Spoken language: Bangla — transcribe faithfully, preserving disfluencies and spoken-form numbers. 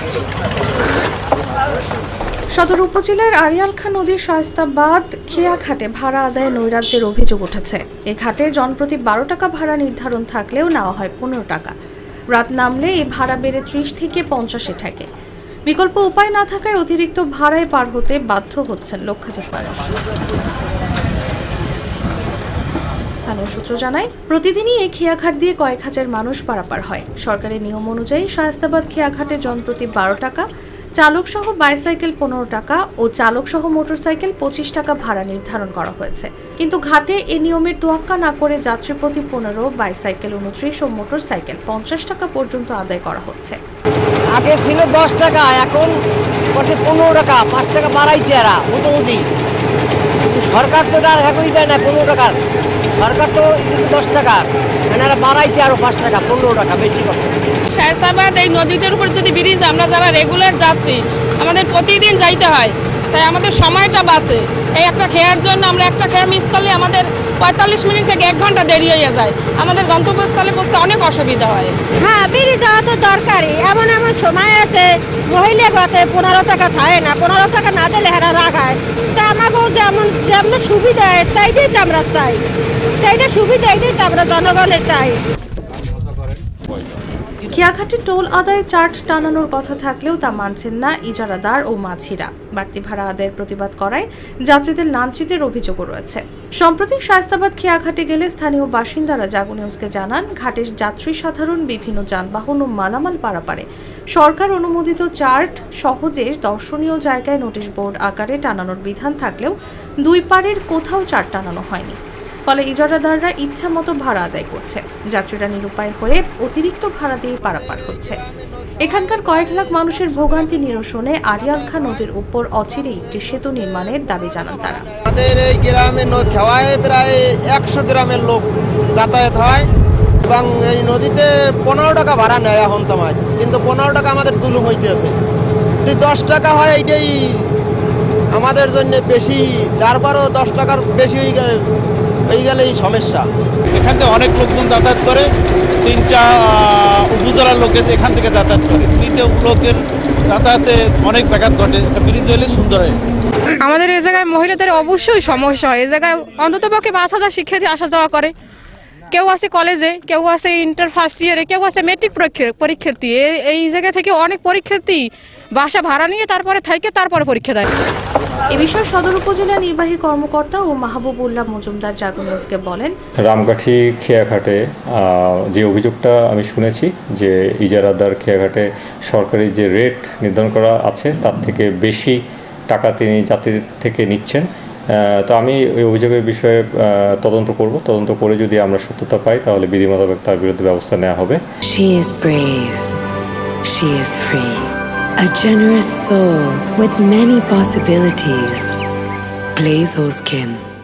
সদর উপজেলার আরিয়ালখা নদীর শায়েস্তাবাদ খেয়া ঘাটে ভাড়া আদায়ে নৈরাজ্যের অভিযোগ উঠেছে। এ ঘাটে জনপ্রতি বারো টাকা ভাড়া নির্ধারণ থাকলেও নেওয়া হয় পনেরো টাকা। রাত নামলে এই ভাড়া বেড়ে ত্রিশ থেকে পঞ্চাশে থাকে। বিকল্প উপায় না থাকায় অতিরিক্ত ভাড়ায় পার হতে বাধ্য হচ্ছেন লক্ষাধিক মানুষ। স্থানীয় সূত্র জানায়, প্রতিদিনই এই খেয়াঘাট দিয়ে কয়েক হাজার মানুষ পারাপার হয়। সরকারি নিয়ম অনুযায়ী শায়েস্তাবাদ খেয়াঘাটে জনপ্রতি বারো টাকা, চালক সহ বাইসাইকেল পনেরো টাকা ও চালক সহ মোটরসাইকেল পঁচিশ টাকা ভাড়া নির্ধারণ করা হয়েছে। কিন্তু ঘাটে এ নিয়মের তোয়াক্কা না করে যাত্রী প্রতি পনেরো, বাইসাইকেল উনত্রিশ ও মোটরসাইকেল পঞ্চাশ টাকা পর্যন্ত আদায় করা হচ্ছে। আগে ছিল দশ টাকা, এখন করছে পনেরো টাকা, পাঁচ টাকা বাড়াইছে। এরা উদি সরকার তো আর একই দেয় না পনেরো টাকার, সরকার তো দশ টাকা, এনারা বাড়াইছে আরো পাঁচ টাকা, পনেরো টাকা বেশি করছে। শায়েস্তাবাদ এই নদীটার উপর যদি ব্রিজ, আমরা যারা রেগুলার যাত্রী আমাদের প্রতিদিন যাইতে হয়, তাই আমাদের সময়টা বাঁচে। এই একটা খেয়ার জন্য আমরা একটা খেয়া মিস করলে আমাদের পঁয়তাল্লিশ মিনিট থেকে এক ঘন্টা দেরি হয়ে যায়। আমাদের গন্তব্যস্থলে পৌঁছতে অনেক অসুবিধা হয়। হ্যাঁ, ব্রিজ যাওয়া তো দরকারি। এমন এমন সময় আছে মহিলা গতে পনেরো টাকা খায় না, পনেরো টাকা না দিলে হেরা রাখায়। তা আমাকেও যেমন যেমন সুবিধা তাইটাই তো আমরা চাই, সেইটা সুবিধা এটাই তো আমরা জনগণের চাই। খেয়াঘাটে টোল আদায়ে চার্ট টানানোর কথা থাকলেও তা মানছেন না ইজারাদার ও মাঝিরা। বাড়তি ভাড়া আদায়ের প্রতিবাদ করায় যাত্রীদের লাঞ্ছিতের অভিযোগও রয়েছে। সম্প্রতি শায়েস্তাবাদ খেয়াঘাটে গেলে স্থানীয় বাসিন্দারা জাগো নিউজকে জানান, ঘাটের যাত্রী সাধারণ বিভিন্ন যানবাহন ও মালামাল পারাপারে সরকার অনুমোদিত চার্ট সহজে দর্শনীয় জায়গায় নোটিশ বোর্ড আকারে টানানোর বিধান থাকলেও দুই পাড়ের কোথাও চার্ট টানানো হয়নি। ফলে ইজারাদাররা ইচ্ছা মতো ভাড়া আদায় করছে। যাত্রীরা নিরুপায় হয়ে অতিরিক্ত ভাড়া দিয়ে পারাপার হচ্ছে। এখানকার কয়েক লাখ মানুষের ভোগান্তি নিরসনে আরিয়ালখা নদীর উপর অচিরে একটি সেতু নির্মাণের দাবি জানান তারা। আমাদের এই গ্রামে খেওয়ায় প্রায় একশো গ্রামের লোক যাতায়াত হয় এবং এই নদীতে পনেরো টাকা ভাড়া নেয় এখন তোমায়, কিন্তু পনেরো টাকা আমাদের জুলুম হইতেছে। যদি দশ টাকা হয় এইটাই আমাদের জন্য বেশি, তারপরও দশ টাকার বেশি হয়ে গেলে এই গেলেই সমস্যা। এখান থেকে অনেক লোকজন যাতায়াত করে, তিনটা উপজেলার লোকে এখান থেকে যাতায়াত করে, তিনটা লোকের যাতায়াতে অনেক ব্যাঘাত ঘটে। ব্রিজ হলে সুন্দর হয়। আমাদের এই জায়গায় মহিলাদের অবশ্যই সমস্যা হয়। এই জায়গায় অন্তত পক্ষে পাঁচ হাজার শিক্ষার্থী আসা যাওয়া করে। কেউ আছে কলেজে, কেউ আছে ইন্টার ফার্স্ট ইয়ারে, কেউ আছে মেট্রিক পরীক্ষার্থী। এই জায়গা থেকে অনেক পরীক্ষার্থী বাসা ভাড়া নিয়ে তারপরে থেকে তারপরে পরীক্ষা দেয়। এ বিষয়ে সদর উপজেলা নির্বাহী কর্মকর্তা ও মাহবুবুল্লাহ মজুমদার জাগো নিউজকে বলেন, রামকাঠি খেয়াঘাটে যে অভিযোগটা আমি শুনেছি যে ইজারাদার খেয়াঘাটে সরকারি যে রেট নির্ধারণ করা আছে তার থেকে বেশি টাকা তিনি যাত্রীদের থেকে নিচ্ছেন। তো আমি ওই অভিযোগের বিষয়ে তদন্ত করব। তদন্ত করে যদি আমরা সত্যতা পাই তাহলে বিধি মোতাবেক তার বিরুদ্ধে ব্যবস্থা নেওয়া হবে। She is brave. She is free. A generous soul with many possibilities. Glaze Skin.